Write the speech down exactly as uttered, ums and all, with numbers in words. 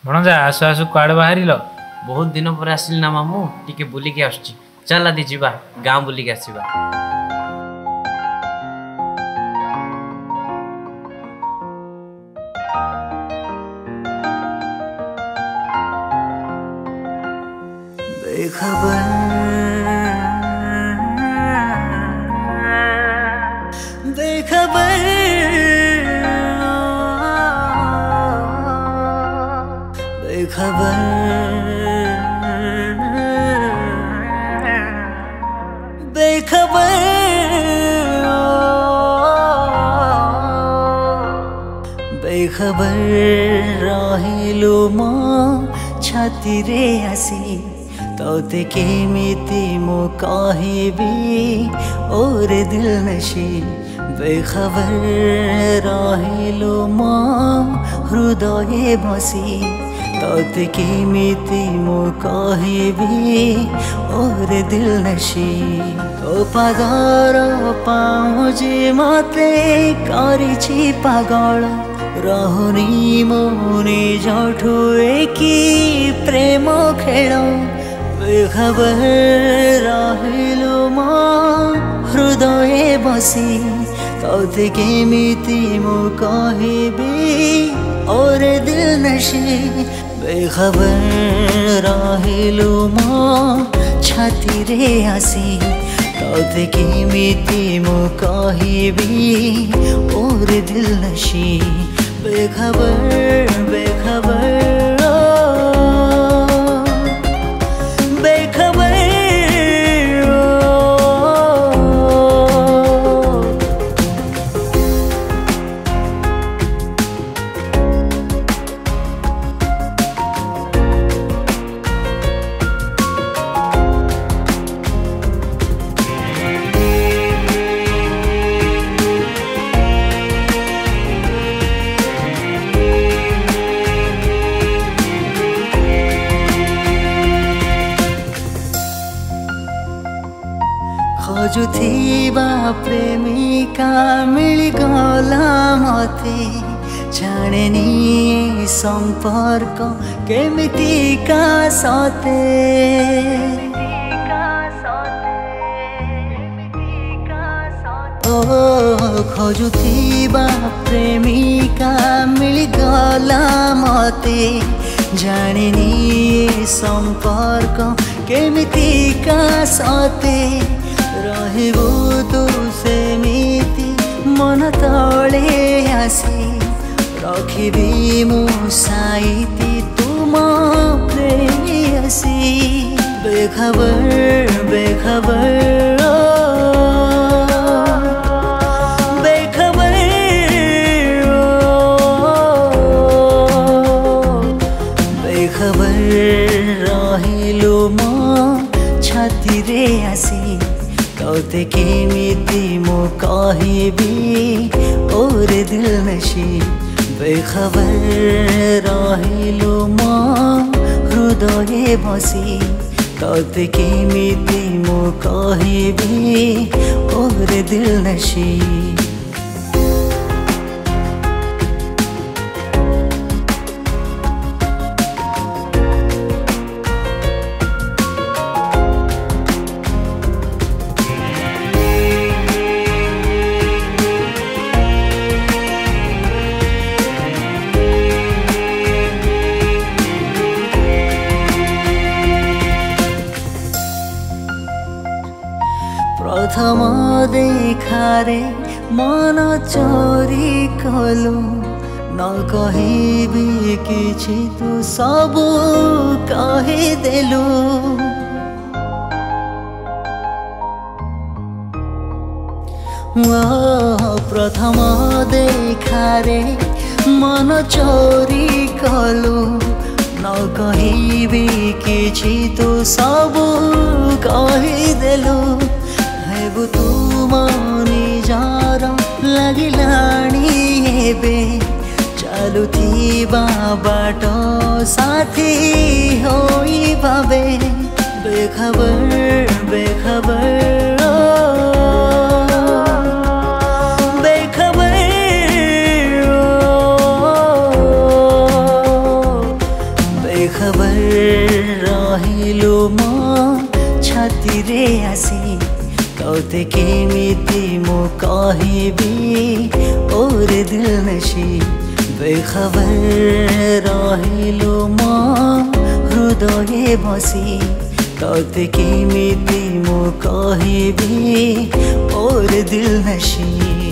भणजा आसु आसु कुआड़े बाहरिल? बहुत दिन पर आसिल ना मामू टिके बुलिकी आसुची। चल आदि जीवा गाँ बुलिकी आसीबा। बेखबर बेखबर बेखबर बेखबर बेखबर रहिलो म छाती रे आसी तोते केमिति मो कहबी ओरे दिल नशी बेखबर रहिलो म हृदय बसी तोते केमिति मो कहबी ओरे दिल नशी तो पागर पाउजे मते करिछि पागल रहुनी मोनी जठु एकी प्रेम खेल बेखबर रहिलो म हृदय बसी तोते केमिति मो कहबी ओरे दिल नशी बेखबर रहिलो म छाती रे आसी तोते केमिति मो कहबी ओरे दिल नशी बेखबर बेखबर खोजुथिबा प्रेमिका मिलिगला मते जानेनी संपर्क केमितिका सते ओ खोजुथिबा प्रेमिका मिलिगला मते जानेनी संपर्क केमितिका सते रहबो तू सेमिति मन तले आसी रखिबी मु साइति तुम प्रेयसी बेखबर बेखबर बेखबर बेखबर रहिलो म छाती रे आसी तोते केमिति मो कहबी ओरे दिल नशी बेखबर रहिलो म हृदय बसी तोते केमिति मो कहबी ओरे दिल नशी प्रथम देखारे मन चोरी कलु न कहबी किछि तू सबु कहिदेलु प्रथम देखारे मन चोरी कलु न कहबी किछि तू सबु कहिदेलु हेबु तुम निजार लागिलाणी एबे चालुथिबा बाट साथी होई भावे बेखबर बेखबर बेखबर तोते केमिति मु कहबी ओर दिल नशी बेखबर रहिलु म हृदय बसी तोते केमिति मु कहबी ओर दिल नशी।